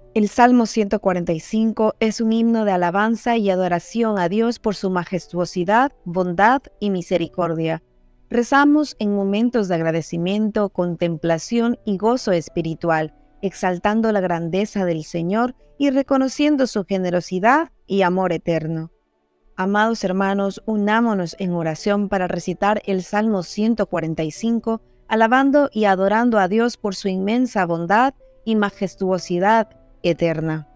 El Salmo 145 es un himno de alabanza y adoración a Dios por su majestuosidad, bondad y misericordia. Rezamos en momentos de agradecimiento, contemplación y gozo espiritual, exaltando la grandeza del Señor y reconociendo su generosidad y amor eterno. Amados hermanos, unámonos en oración para recitar el Salmo 145, alabando y adorando a Dios por su inmensa bondad y majestuosidad eterna.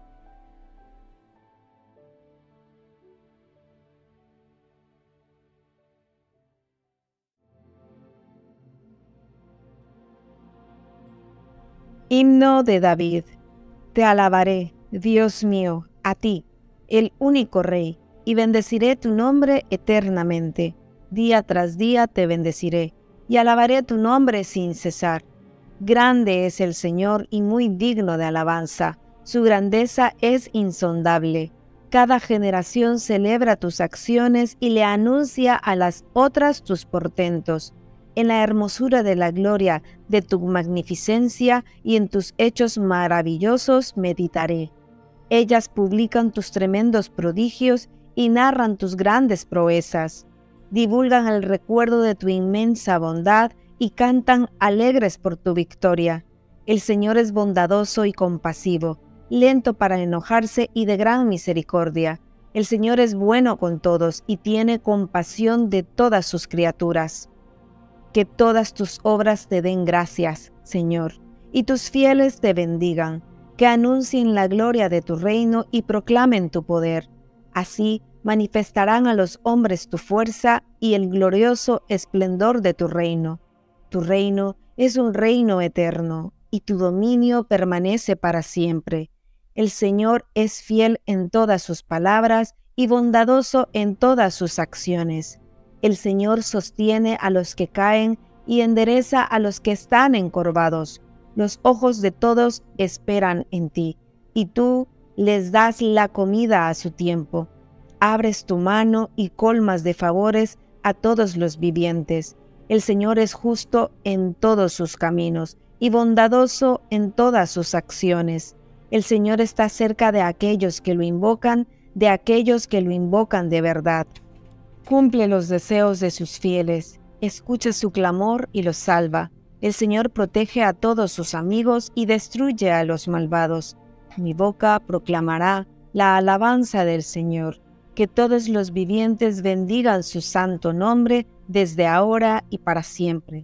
Himno de David. Te alabaré, Dios mío, a ti, el único Rey, y bendeciré tu nombre eternamente. Día tras día te bendeciré, y alabaré tu nombre sin cesar. Grande es el Señor y muy digno de alabanza. Su grandeza es insondable. Cada generación celebra tus acciones y le anuncia a las otras tus portentos. En la hermosura de la gloria de tu magnificencia y en tus hechos maravillosos meditaré. Ellas publican tus tremendos prodigios y narran tus grandes proezas. Divulgan el recuerdo de tu inmensa bondad y cantan alegres por tu victoria. El Señor es bondadoso y compasivo, lento para enojarse y de gran misericordia. El Señor es bueno con todos y tiene compasión de todas sus criaturas. Que todas tus obras te den gracias, Señor, y tus fieles te bendigan, que anuncien la gloria de tu reino y proclamen tu poder. Así manifestarán a los hombres tu fuerza y el glorioso esplendor de tu reino. Tu reino es un reino eterno, y tu dominio permanece para siempre. El Señor es fiel en todas sus palabras y bondadoso en todas sus acciones. El Señor sostiene a los que caen y endereza a los que están encorvados. Los ojos de todos esperan en ti, y tú les das la comida a su tiempo. Abres tu mano y colmas de favores a todos los vivientes. El Señor es justo en todos sus caminos y bondadoso en todas sus acciones. El Señor está cerca de aquellos que lo invocan, de aquellos que lo invocan de verdad. Cumple los deseos de sus fieles, escucha su clamor y los salva. El Señor protege a todos sus amigos y destruye a los malvados. Mi boca proclamará la alabanza del Señor. Que todos los vivientes bendigan su santo nombre desde ahora y para siempre.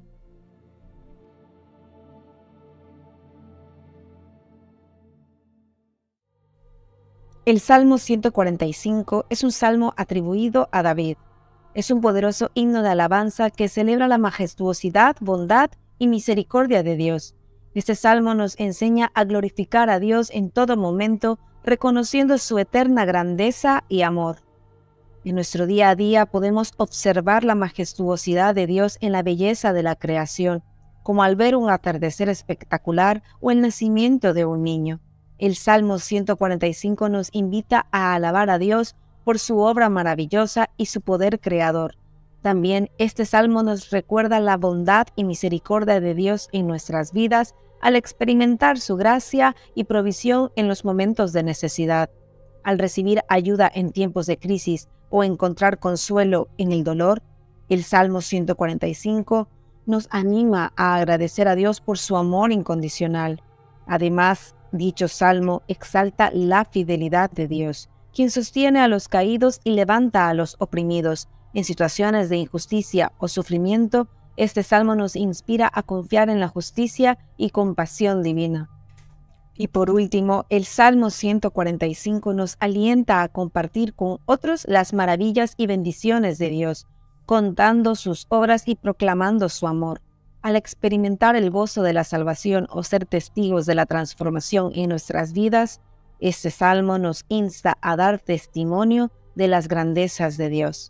El Salmo 145 es un salmo atribuido a David. Es un poderoso himno de alabanza que celebra la majestuosidad, bondad y misericordia de Dios. Este salmo nos enseña a glorificar a Dios en todo momento, reconociendo su eterna grandeza y amor. En nuestro día a día podemos observar la majestuosidad de Dios en la belleza de la creación, como al ver un atardecer espectacular o el nacimiento de un niño. El Salmo 145 nos invita a alabar a Dios por su obra maravillosa y su poder creador. También este salmo nos recuerda la bondad y misericordia de Dios en nuestras vidas al experimentar su gracia y provisión en los momentos de necesidad. Al recibir ayuda en tiempos de crisis o encontrar consuelo en el dolor, el Salmo 145 nos anima a agradecer a Dios por su amor incondicional. Además, dicho salmo exalta la fidelidad de Dios, quien sostiene a los caídos y levanta a los oprimidos. En situaciones de injusticia o sufrimiento, este salmo nos inspira a confiar en la justicia y compasión divina. Y por último, el Salmo 145 nos alienta a compartir con otros las maravillas y bendiciones de Dios, contando sus obras y proclamando su amor. Al experimentar el gozo de la salvación o ser testigos de la transformación en nuestras vidas, este salmo nos insta a dar testimonio de las grandezas de Dios.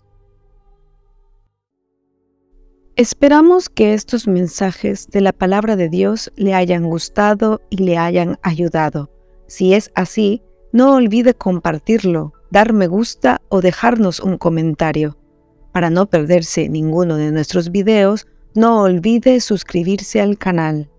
Esperamos que estos mensajes de la palabra de Dios le hayan gustado y le hayan ayudado. Si es así, no olvide compartirlo, dar me gusta o dejarnos un comentario. Para no perderse ninguno de nuestros videos, no olvide suscribirse al canal.